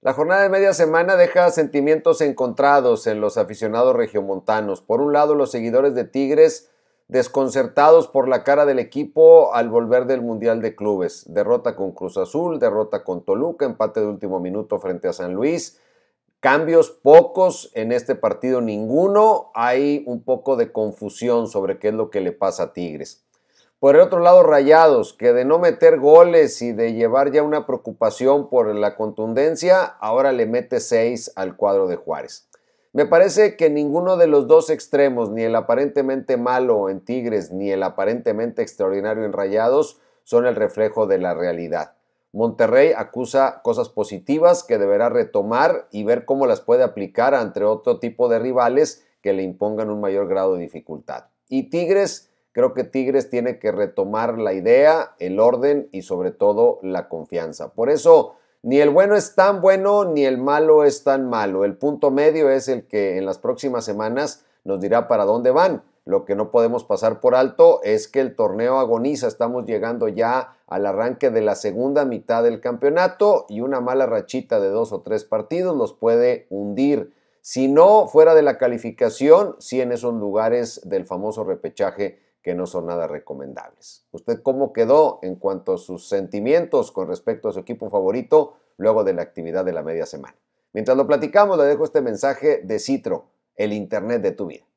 La jornada de media semana deja sentimientos encontrados en los aficionados regiomontanos. Por un lado, los seguidores de Tigres desconcertados por la cara del equipo al volver del Mundial de Clubes. Derrota con Cruz Azul, derrota con Toluca, empate de último minuto frente a San Luis. Cambios pocos, en este partido ninguno. Hay un poco de confusión sobre qué es lo que le pasa a Tigres. Por el otro lado, Rayados, que de no meter goles y de llevar ya una preocupación por la contundencia, ahora le mete 6 al cuadro de Juárez. Me parece que ninguno de los dos extremos, ni el aparentemente malo en Tigres, ni el aparentemente extraordinario en Rayados, son el reflejo de la realidad. Monterrey acusa cosas positivas que deberá retomar y ver cómo las puede aplicar ante otro tipo de rivales que le impongan un mayor grado de dificultad. Y Tigres, creo que Tigres tiene que retomar la idea, el orden y sobre todo la confianza. Por eso, ni el bueno es tan bueno, ni el malo es tan malo. El punto medio es el que en las próximas semanas nos dirá para dónde van. Lo que no podemos pasar por alto es que el torneo agoniza. Estamos llegando ya al arranque de la segunda mitad del campeonato y una mala rachita de 2 o 3 partidos los puede hundir. Si no, fuera de la calificación, sí en esos lugares del famoso repechaje que no son nada recomendables. ¿Usted cómo quedó en cuanto a sus sentimientos con respecto a su equipo favorito luego de la actividad de la media semana? Mientras lo platicamos, le dejo este mensaje de Citro, el internet de tu vida.